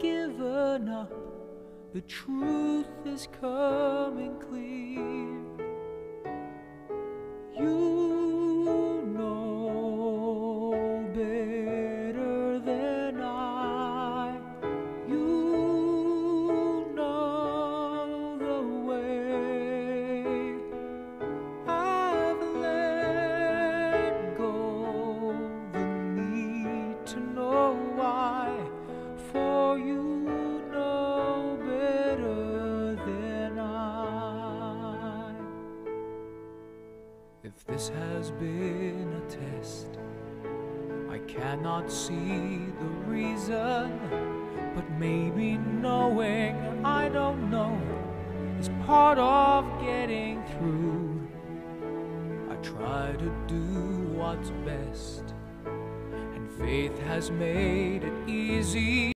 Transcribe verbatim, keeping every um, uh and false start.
given up. The truth is coming clear. You know better than I. You know the way. I've let go the need to know why. For you know better than I. If this has been a test, I cannot see the reason, but maybe knowing I don't know is part of getting through. I try to do what's best, and faith has made it easy.